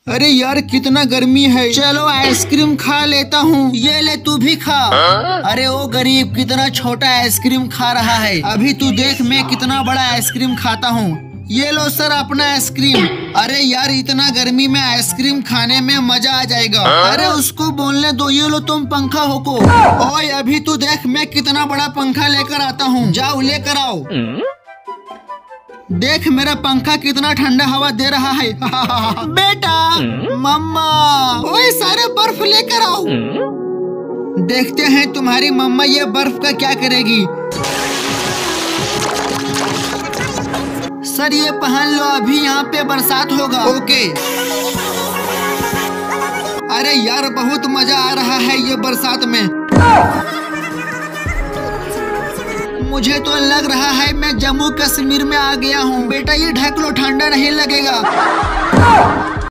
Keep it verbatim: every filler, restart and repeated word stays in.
अरे यार कितना गर्मी है, चलो आइसक्रीम खा लेता हूँ। ये ले तू भी खा। अरे ओ गरीब, कितना छोटा आइसक्रीम खा रहा है। अभी तू देख मैं कितना बड़ा आइसक्रीम खाता हूँ। ये लो सर अपना आइसक्रीम। अरे यार इतना गर्मी में आइसक्रीम खाने में मजा आ जाएगा। अरे उसको बोलने दो, ये लो तुम पंखा होको। ओए अभी तू देख मैं कितना बड़ा पंखा लेकर आता हूँ, जाओ लेकर आओ। देख मेरा पंखा कितना ठंडा हवा दे रहा है। बेटा, मम्मा, ओए सारे बर्फ लेकर आओ। देखते हैं तुम्हारी मम्मा ये बर्फ का क्या करेगी। सर ये पहन लो, अभी यहाँ पे बरसात होगा। ओके। अरे यार बहुत मजा आ रहा है ये बरसात में। मुझे तो लग रहा है मैं जम्मू कश्मीर में आ गया हूँ। बेटा ये ढक लो, ठंडा नहीं लगेगा।